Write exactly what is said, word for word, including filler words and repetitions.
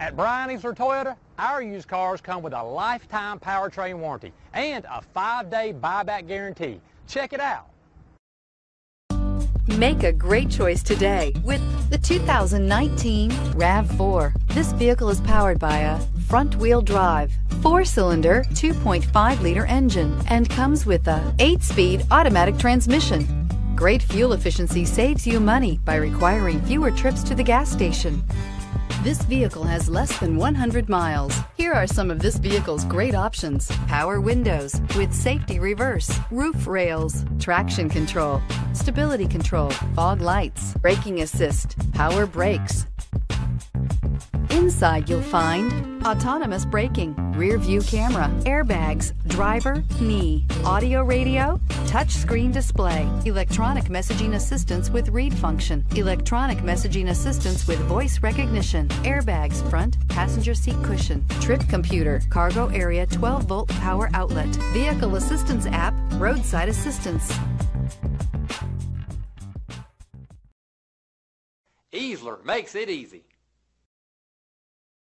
At Bryan Easler Toyota, our used cars come with a lifetime powertrain warranty and a five-day buyback guarantee. Check it out. Make a great choice today with the two thousand nineteen RAV four. This vehicle is powered by a front-wheel drive, four-cylinder, two point five liter engine and comes with a eight-speed automatic transmission. Great fuel efficiency saves you money by requiring fewer trips to the gas station. This vehicle has less than one hundred miles. Here are some of this vehicle's great options: power windows with safety reverse, roof rails, traction control, stability control, fog lights, braking assist, power brakes. Inside you'll find autonomous braking, rear view camera, airbags, driver, knee, audio radio, touchscreen display, electronic messaging assistance with read function, electronic messaging assistance with voice recognition, airbags front, passenger seat cushion, trip computer, cargo area twelve volt power outlet, vehicle assistance app, roadside assistance. Easler makes it easy.